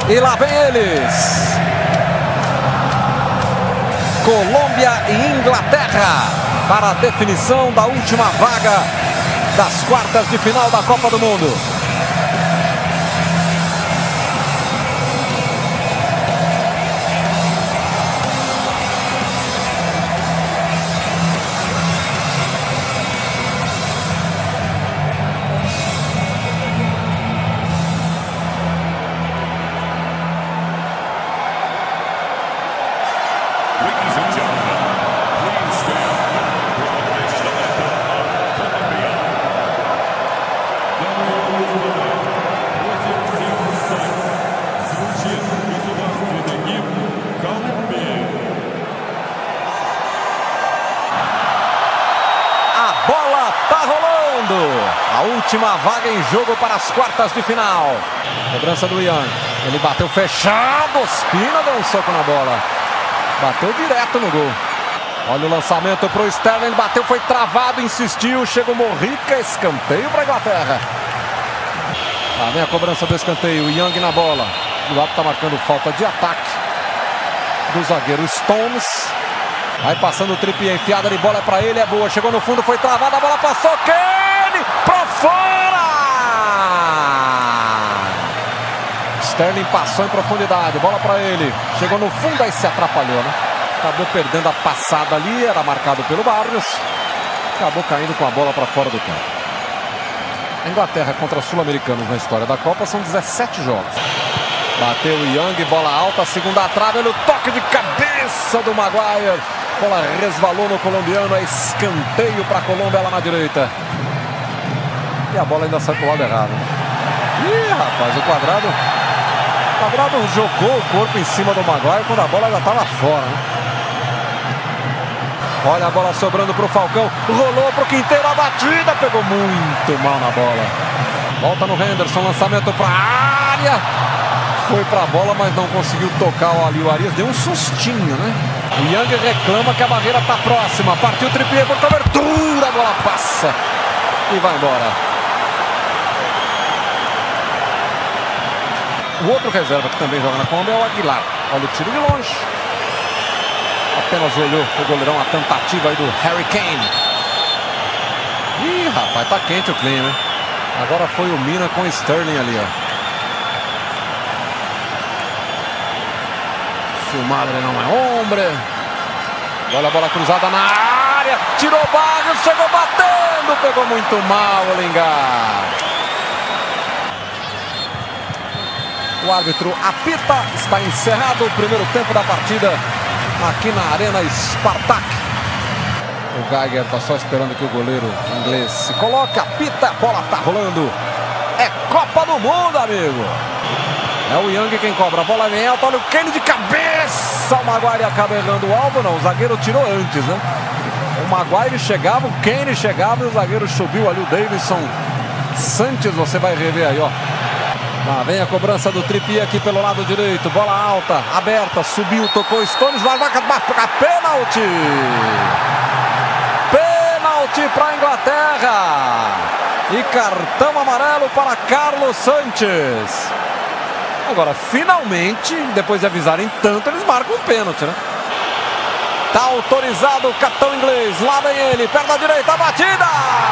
E lá vem eles. Colômbia e Inglaterra para a definição da última vaga das quartas de final da Copa do Mundo. A última vaga em jogo para as quartas de final. Cobrança do Young. Ele bateu fechado. Ospina deu um soco na bola. Bateu direto no gol. Olha o lançamento para o Sterling. Bateu, foi travado, insistiu. Chega o Morrica. Escanteio para a Inglaterra. Lá vem a cobrança do escanteio. Young na bola. O lado está marcando falta de ataque do zagueiro Stones. Vai passando o Trippier. Enfiada de bola para ele. É boa. Chegou no fundo. Foi travada. A bola passou. Para fora! Sterling passou em profundidade, bola para ele, chegou no fundo, aí se atrapalhou, né? Acabou perdendo a passada ali, era marcado pelo Barrios, acabou caindo com a bola para fora do campo. A Inglaterra contra os sul-americanos na história da Copa são 17 jogos. Bateu o Young, bola alta, segunda trave, olha o toque de cabeça do Maguire, bola resvalou no colombiano, é escanteio para a Colômbia lá na direita. E a bola ainda sai pro lado errado. Ih, rapaz, o Quadrado jogou o corpo em cima do Maguire quando a bola já estava fora, né? Olha a bola sobrando pro Falcão. Rolou pro Quinteiro, a batida. Pegou muito mal na bola. Volta no Henderson, lançamento pra área. Foi pra bola, mas não conseguiu tocar ali. O Arias deu um sustinho, né? O Young reclama que a barreira tá próxima. Partiu o Trippier por cobertura. A bola passa e vai embora. O outro reserva que também joga na Colômbia é o Aguilar. Olha o tiro de longe. Apenas olhou o goleirão, a tentativa aí do Harry Kane. Ih, rapaz, tá quente o clima, hein? Agora foi o Mina com o Sterling ali, ó. Su madre não é hombre. Olha a bola cruzada na área. Tirou o Barrios, chegou batendo. Pegou muito mal o Lingard. O árbitro apita, está encerrado o primeiro tempo da partida aqui na Arena Spartak. O Geiger está só esperando que o goleiro inglês se coloque, apita, a bola está rolando. É Copa do Mundo, amigo. É o Young quem cobra, a bola vem alta, olha o Kane de cabeça. O Maguire acaba errando o alvo, não, o zagueiro tirou antes, né? O Maguire chegava, o Kane chegava e o zagueiro subiu ali, o Davidson Sanches, você vai rever aí, ó. Lá vem a cobrança do Trippier aqui pelo lado direito. Bola alta, aberta, subiu, tocou Stones, vai para pênalti. Pênalti para a Inglaterra. E cartão amarelo para Carlos Sanches. Agora, finalmente, depois de avisarem tanto, eles marcam um pênalti, né? Tá autorizado o capitão inglês. Lá vem ele, perna direita, a batida.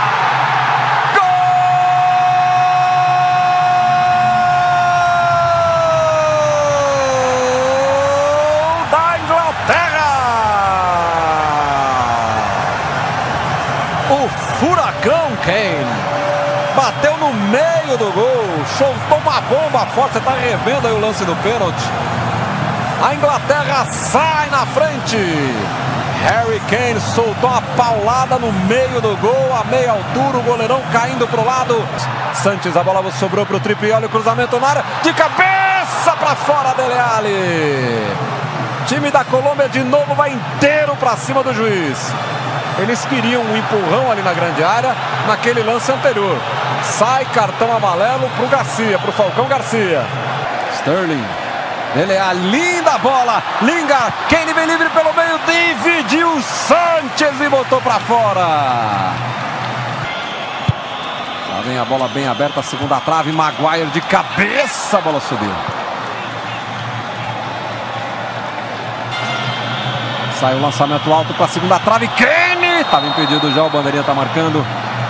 O furacão Kane bateu no meio do gol, soltou uma bomba forte. Você está revendo aí o lance do pênalti. A Inglaterra sai na frente. Harry Kane soltou uma paulada no meio do gol, a meia altura, o goleirão caindo para o lado. Sanches, a bola sobrou para o Trippier, olha o cruzamento na área, de cabeça para fora dele ali. Time da Colômbia de novo vai inteiro para cima do juiz. Eles queriam um empurrão ali na grande área, naquele lance anterior. Sai cartão amarelo para o Garcia, para o Falcão Garcia. Sterling, ele é a linda bola. Lingard, Kane vem livre pelo meio, dividiu o Sanches e botou para fora. Lá vem a bola bem aberta, segunda trave, Maguire de cabeça, a bola subiu. Sai o lançamento alto para a segunda trave. Kane! Estava impedido já, o bandeirinha está marcando.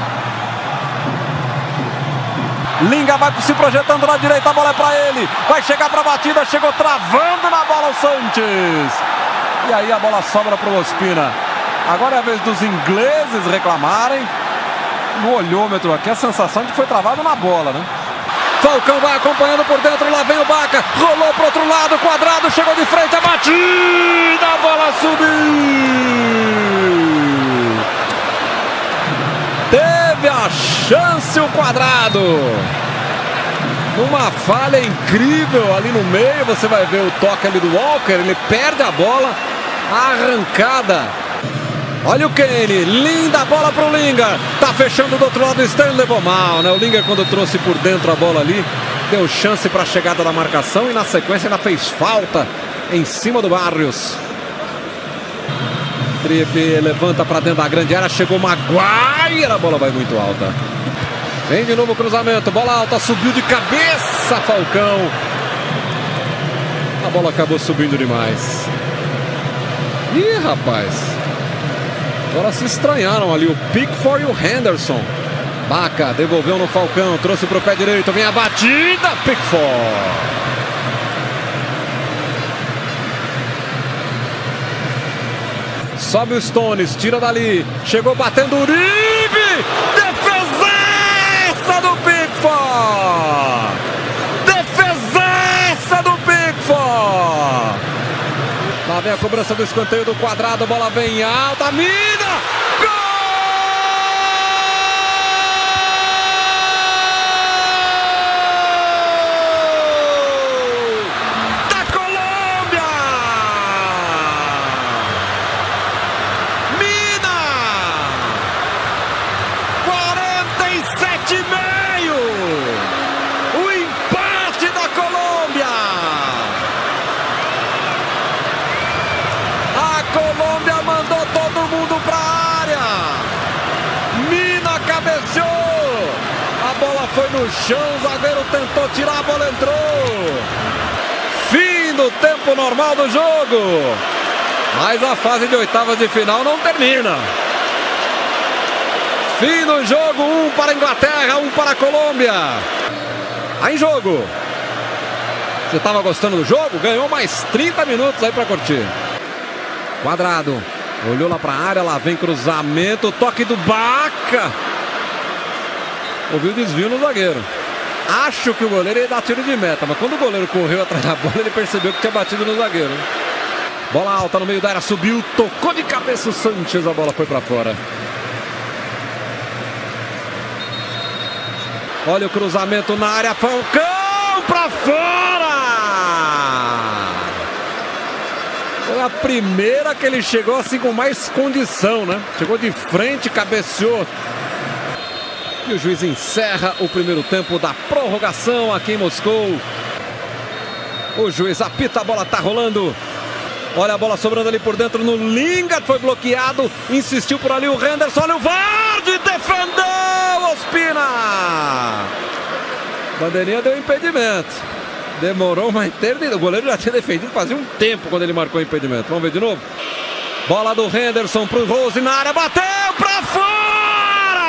Lingard vai se projetando na direita, a bola é para ele. Vai chegar para a batida, chegou travando na bola o Sanches. E aí a bola sobra para o Ospina. Agora é a vez dos ingleses reclamarem. No olhômetro aqui, a sensação de que foi travado na bola, né? Falcão vai acompanhando por dentro, lá vem o Baca. Rolou para o outro lado, Quadrado chegou de frente, a batida, a bola subiu. Teve a chance o Quadrado. Numa falha incrível ali no meio, você vai ver o toque ali do Walker, ele perde a bola, a arrancada. Olha o Kane, linda bola para o Lingard, tá fechando do outro lado, o Sterling levou mal, né? O Lingard, quando trouxe por dentro a bola ali, deu chance para a chegada da marcação e na sequência ainda fez falta em cima do Barrios. Trippier levanta para dentro da grande área, chegou Maguire, a bola vai muito alta. Vem de novo o cruzamento, bola alta, subiu de cabeça Falcão. A bola acabou subindo demais. Ih, rapaz. Agora se estranharam ali o Pickford e o Henderson. Baca devolveu no Falcão, trouxe para o pé direito, vem a batida, Pickford. Sobe o Stones, tira dali, chegou batendo o Uribe, defesaça do Pickford. Defesaça do Pickford. Lá vem a cobrança do escanteio do Quadrado, a bola vem alta, Mina! Gol! Da Colômbia! Mina! 47,5! O empate da Colômbia! Colômbia mandou todo mundo para a área. Mina cabeceou. A bola foi no chão, o zagueiro tentou tirar, a bola entrou. Fim do tempo normal do jogo. Mas a fase de oitavas de final não termina. Fim do jogo, 1 para a Inglaterra, 1 para a Colômbia. Aí em jogo. Você estava gostando do jogo? Ganhou mais 30 minutos aí para curtir. Quadrado, olhou lá para a área, lá vem cruzamento, toque do Baca. Ouviu o desvio no zagueiro. Acho que o goleiro ia dar tiro de meta, mas quando o goleiro correu atrás da bola, ele percebeu que tinha batido no zagueiro. Bola alta no meio da área, subiu, tocou de cabeça o Sanches, a bola foi para fora. Olha o cruzamento na área, Falcão para fora! Foi a primeira que ele chegou assim com mais condição, né? Chegou de frente, cabeceou. E o juiz encerra o primeiro tempo da prorrogação aqui em Moscou. O juiz apita, a bola tá rolando. Olha a bola sobrando ali por dentro no Lingard, foi bloqueado. Insistiu por ali o Henderson, olha o Vardy, defendeu Ospina. Bandeirinha deu impedimento. Demorou uma eternidade. O goleiro já tinha defendido fazia um tempo quando ele marcou o impedimento. Vamos ver de novo. Bola do Henderson pro Rose na área. Bateu pra fora!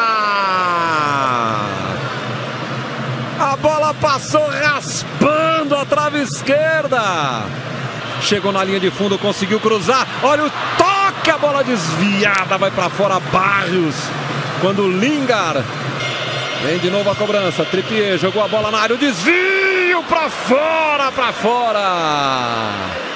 A bola passou raspando a trave esquerda. Chegou na linha de fundo, conseguiu cruzar. Olha o toque, a bola desviada. Vai pra fora Barrios. Quando o Lingard... Vem de novo a cobrança. Trippier jogou a bola na área. O desvio pra fora, pra fora.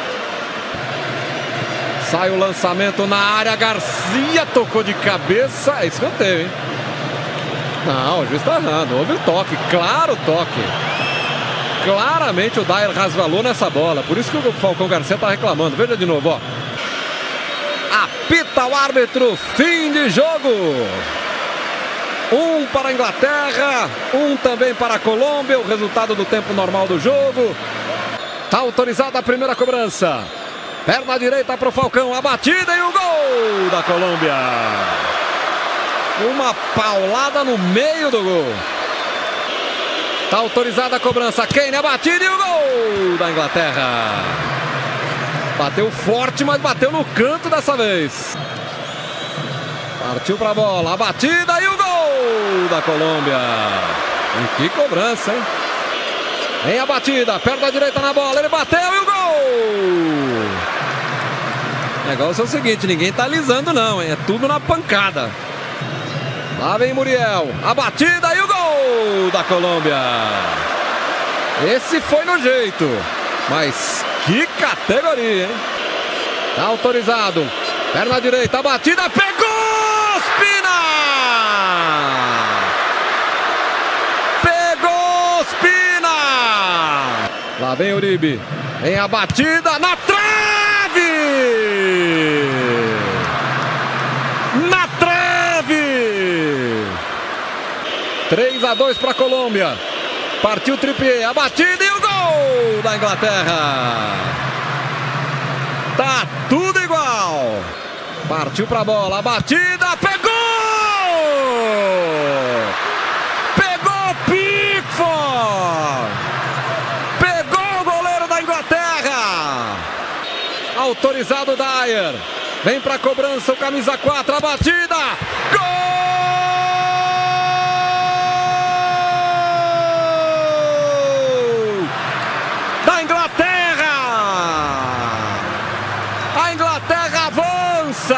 Sai o lançamento na área. Garcia tocou de cabeça. É escanteio, hein? Não, o juiz tá errando. Houve o toque, claro toque. Claramente o Dyer resvalou nessa bola. Por isso que o Falcão Garcia tá reclamando. Veja de novo, ó. Apita o árbitro. Fim de jogo. 1 para a Inglaterra, 1 também para a Colômbia. O resultado do tempo normal do jogo. Está autorizada a primeira cobrança. Perna direita para o Falcão, a batida e o gol da Colômbia. Uma paulada no meio do gol. Está autorizada a cobrança. Kane, a batida e o gol da Inglaterra. Bateu forte, mas bateu no canto dessa vez. Partiu pra bola, a batida e o gol da Colômbia. E que cobrança, hein? Vem a batida, perna direita na bola, ele bateu e o gol! O negócio é o seguinte, ninguém tá alisando não, hein? É tudo na pancada. Lá vem Muriel, a batida e o gol da Colômbia. Esse foi no jeito, mas que categoria, hein? Tá autorizado, perna direita, a batida, pegou Ospina! Pegou Ospina! Lá vem Uribe, vem a batida na trave! Na trave! 3-2 para a Colômbia. Partiu o Trippier, a batida e o gol da Inglaterra. Tá tudo igual. Partiu pra bola, a batida, pegou! Pegou Pickford! Pegou o goleiro da Inglaterra! Autorizado Dyer. Vem pra cobrança o camisa 4, a batida! Gol! Da Inglaterra! A Inglaterra avança!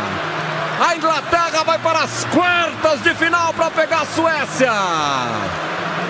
A Inglaterra vai para as quartas de final para pegar a Suécia!